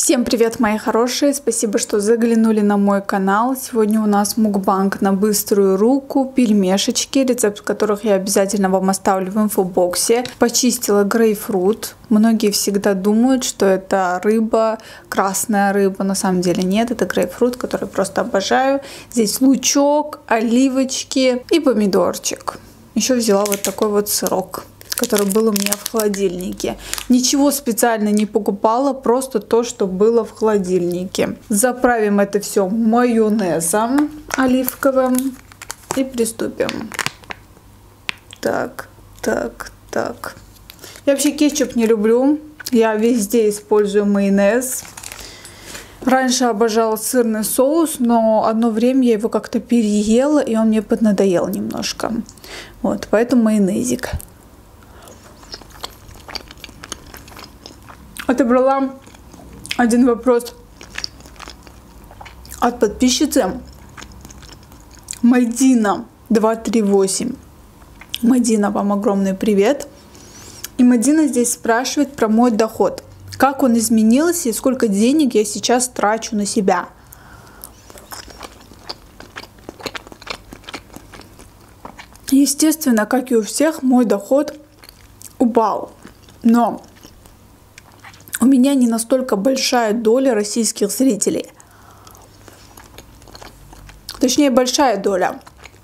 Всем привет, мои хорошие! Спасибо, что заглянули на мой канал. Сегодня у нас мукбанг на быструю руку, пельмешечки, рецепт которых я обязательно вам оставлю в инфобоксе. Почистила грейпфрут. Многие всегда думают, что это рыба, красная рыба. На самом деле нет, это грейпфрут, который просто обожаю. Здесь лучок, оливочки и помидорчик. Еще взяла вот такой вот сырок, который был у меня в холодильнике. Ничего специально не покупала, просто то, что было в холодильнике. Заправим это все майонезом оливковым и приступим. Так. Я вообще кетчуп не люблю. Я везде использую майонез. Раньше обожала сырный соус, но одно время я его как-то переела, и он мне поднадоел немножко. Вот, поэтому майонезик. Отобрала один вопрос от подписчицы Мадина 238. Мадина, вам огромный привет. И Мадина здесь спрашивает про мой доход. Как он изменился и сколько денег я сейчас трачу на себя. Естественно, как и у всех, мой доход упал. Но у меня не настолько большая доля российских зрителей. Точнее, большая доля.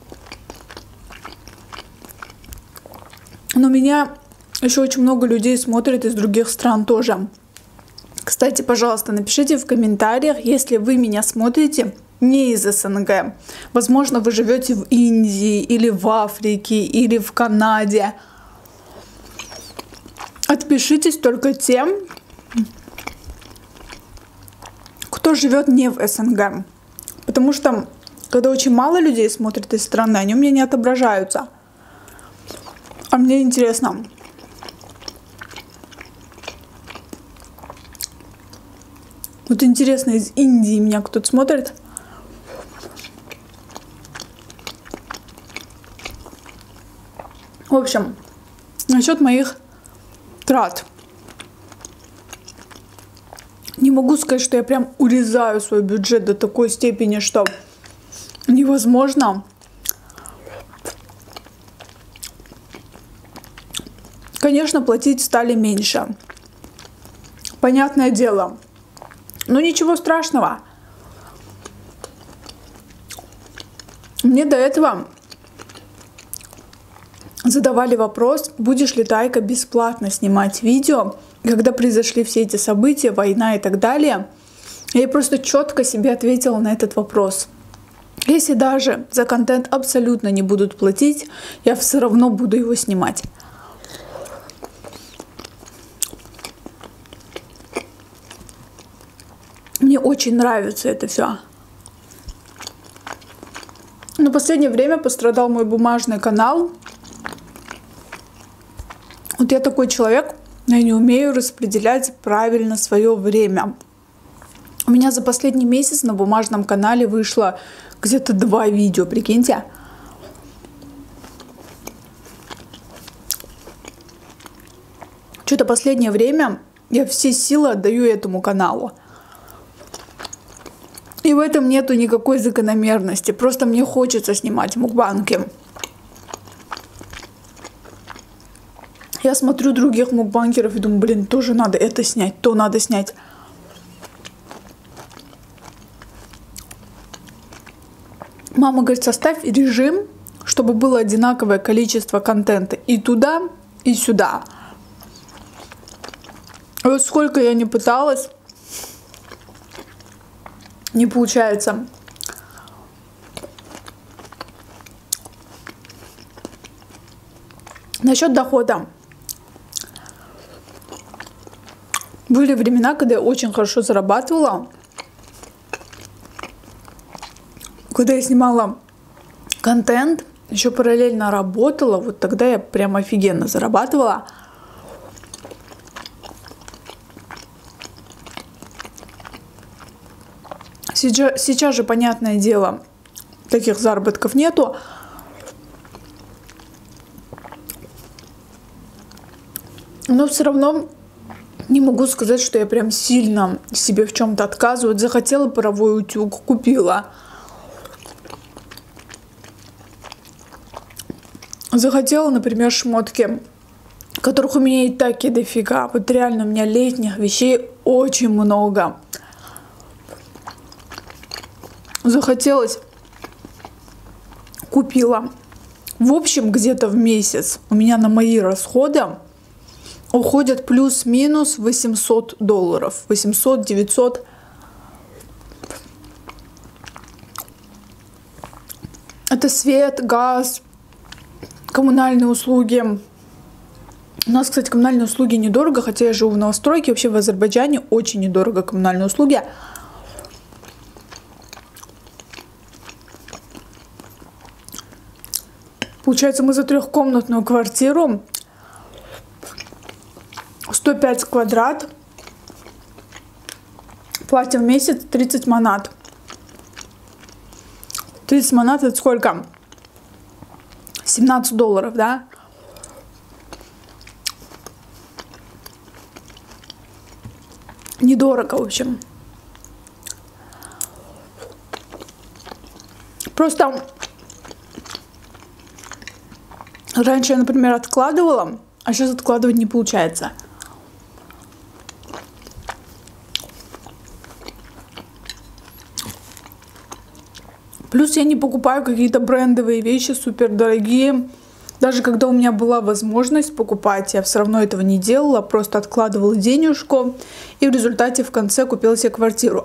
Но меня еще очень много людей смотрит из других стран тоже. Кстати, пожалуйста, напишите в комментариях, если вы меня смотрите не из СНГ. Возможно, вы живете в Индии, или в Африке, или в Канаде. Отпишитесь только тем, кто живет не в СНГ. Потому что, когда очень мало людей смотрят из страны, они у меня не отображаются. А мне интересно. Вот интересно, из Индии меня кто-то смотрит? В общем, насчет моих трат. Не могу сказать, что я прям урезаю свой бюджет до такой степени, что невозможно. Конечно, платить стали меньше. Понятное дело. Но ничего страшного. Мне до этого задавали вопрос, будешь ли ты, Айка, бесплатно снимать видео, когда произошли все эти события, война и так далее. Я просто четко себе ответила на этот вопрос. Если даже за контент абсолютно не будут платить, я все равно буду его снимать. Мне очень нравится это все. Но в последнее время пострадал мой бумажный канал. Вот я такой человек, я не умею распределять правильно свое время. У меня за последний месяц на бумажном канале вышло где-то 2 видео, прикиньте. Что-то последнее время я все силы отдаю этому каналу. И в этом нету никакой закономерности. Просто мне хочется снимать мукбанги. Я смотрю других мукбангеров и думаю, блин, тоже надо это снять, то надо снять. Мама говорит, составь режим, чтобы было одинаковое количество контента и туда, и сюда. И вот сколько я не пыталась, не получается. Насчет дохода. Были времена, когда я очень хорошо зарабатывала. Когда я снимала контент, еще параллельно работала, вот тогда я прям офигенно зарабатывала. Сейчас же, понятное дело, таких заработков нету. Но все равно Не могу сказать, что я прям сильно себе в чем-то отказываю. Захотела паровой утюг, купила. Захотела, например, шмотки, которых у меня и так и дофига. Вот реально у меня летних вещей очень много. Захотелось, купила. В общем, где-то в месяц у меня на мои расходы уходят плюс-минус $800. 800-900. Это свет, газ, коммунальные услуги. У нас, кстати, коммунальные услуги недорого, хотя я живу в новостройке. Вообще в Азербайджане очень недорого коммунальные услуги. Получается, мы за трехкомнатную квартиру 105 квадрат платим в месяц 30 манат. 30 манат это сколько? $17, да? Недорого, в общем. Просто раньше я, например, откладывала, а сейчас откладывать не получается. Плюс я не покупаю какие-то брендовые вещи супер дорогие. Даже когда у меня была возможность покупать, я все равно этого не делала. Просто откладывала денежку и в результате в конце купила себе квартиру.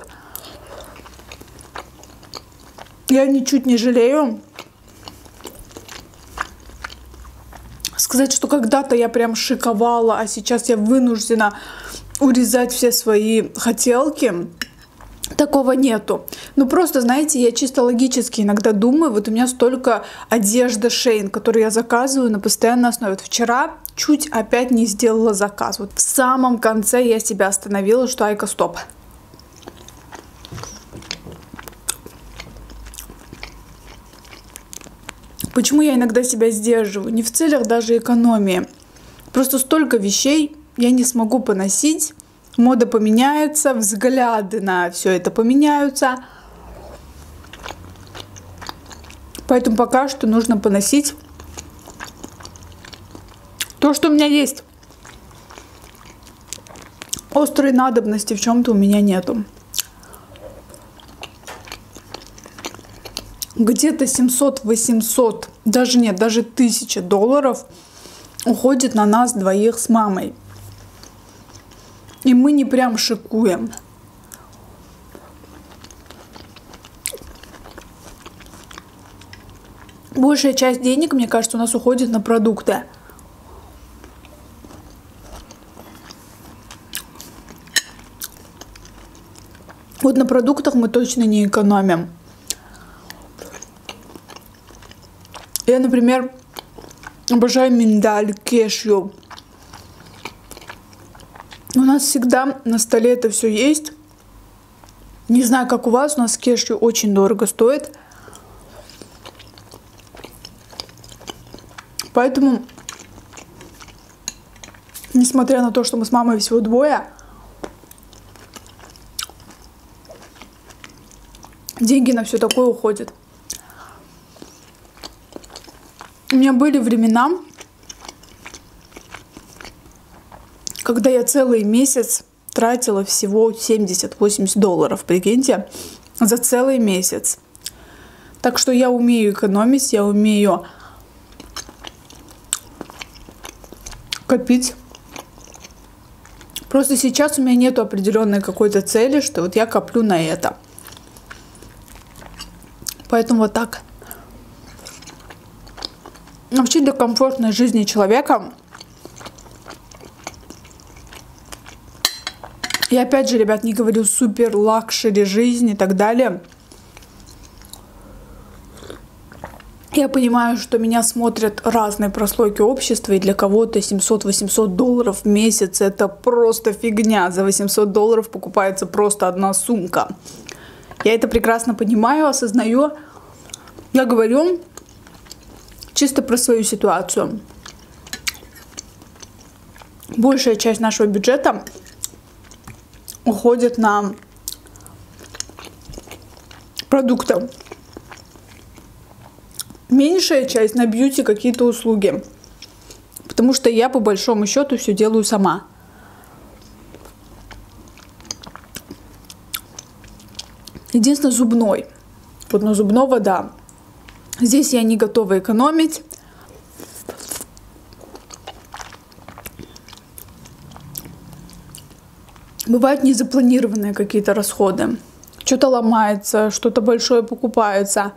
Я ничуть не жалею. Сказать, что когда-то я прям шиковала, а сейчас я вынуждена урезать все свои хотелки. Такого нету. Ну просто, знаете, я чисто логически иногда думаю, вот у меня столько одежды Shein, которую я заказываю на постоянной основе. Вот вчера чуть опять не сделала заказ. Вот в самом конце я себя остановила, что айка, стоп. Почему я иногда себя сдерживаю? Не в целях даже экономии. Просто столько вещей я не смогу поносить. Мода поменяется, взгляды на все это поменяются. Поэтому пока что нужно поносить то, что у меня есть. Острой надобности в чем-то у меня нету. Где-то 700-800, даже нет, даже $1000 уходит на нас двоих с мамой. И мы не прям шикуем. Большая часть денег, мне кажется, у нас уходит на продукты. Вот на продуктах мы точно не экономим. Я, например, обожаю миндаль, кешью. У нас всегда на столе это все есть. Не знаю, как у вас, у нас кешью очень дорого стоит. Поэтому, несмотря на то, что мы с мамой всего двое, деньги на все такое уходят. У меня были времена, когда я целый месяц тратила всего $70-80, прикиньте, за целый месяц. Так что я умею экономить, я умею копить. Просто сейчас у меня нету определенной какой-то цели, что вот я коплю на это. Поэтому вот так. Вообще для комфортной жизни человека. И опять же, ребят, не говорю супер лакшери жизни и так далее. Я понимаю, что меня смотрят разные прослойки общества, и для кого-то $700-800 в месяц это просто фигня. За $800 покупается просто одна сумка. Я это прекрасно понимаю, осознаю. Я говорю чисто про свою ситуацию. Большая часть нашего бюджета уходит на продукты. Меньшая часть на бьюти, какие-то услуги. Потому что я по большому счету все делаю сама. Единственное, зубной. Вот на зубного, да. Здесь я не готова экономить. Бывают незапланированные какие-то расходы. Что-то ломается, что-то большое покупается.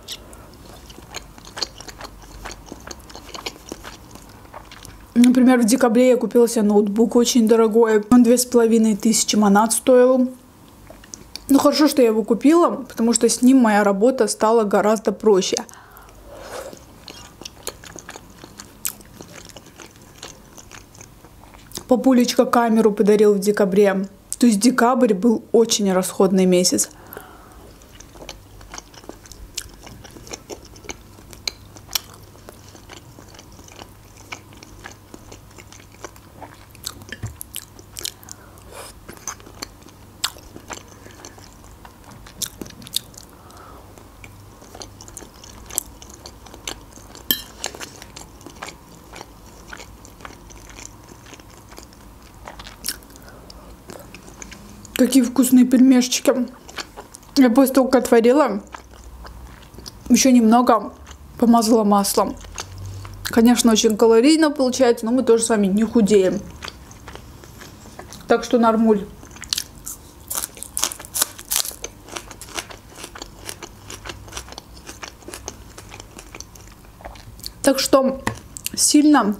Например, в декабре я купила себе ноутбук очень дорогой. Он 2500 манат стоил. Ну, хорошо, что я его купила, потому что с ним моя работа стала гораздо проще. Папулечка камеру подарил в декабре. То есть декабрь был очень расходный месяц. Какие вкусные пельмешечки. Я после того, как отварила, еще немного помазала маслом. Конечно, очень калорийно получается, но мы тоже с вами не худеем. Так что нормуль. Так что сильно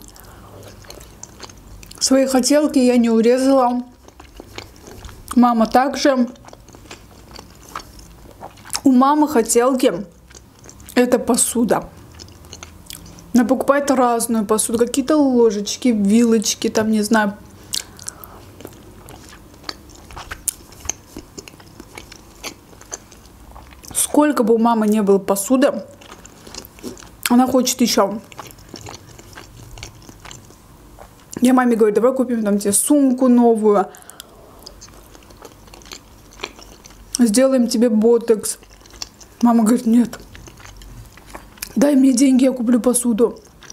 свои хотелки я не урезала. Мама также. У мамы хотелки это посуда. Она покупает разную посуду. Какие-то ложечки, вилочки, там, не знаю. Сколько бы у мамы не было посуды, она хочет еще. Я маме говорю, давай купим там тебе сумку новую. Сделаем тебе ботокс. Мама говорит, нет. Дай мне деньги, я куплю посуду.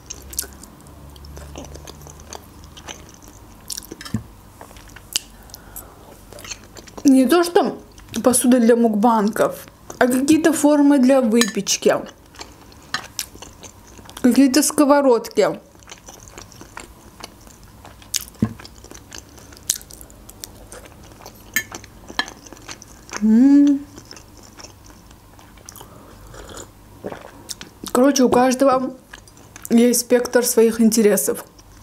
Не то, что посуда для мукбанков, а какие-то формы для выпечки. Какие-то сковородки. Короче, у каждого есть спектр своих интересов.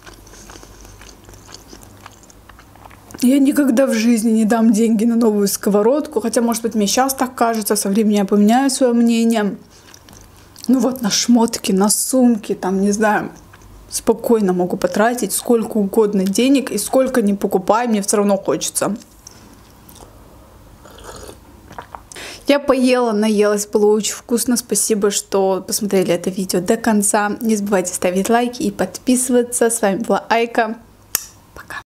Я никогда в жизни не дам деньги на новую сковородку, хотя, может быть, мне сейчас так кажется, со временем я поменяю свое мнение. Ну вот на шмотки, на сумки, там, не знаю, спокойно могу потратить сколько угодно денег, и сколько не покупаю, мне все равно хочется. Я поела, наелась, было очень вкусно. Спасибо, что посмотрели это видео до конца. Не забывайте ставить лайки и подписываться. С вами была Айка.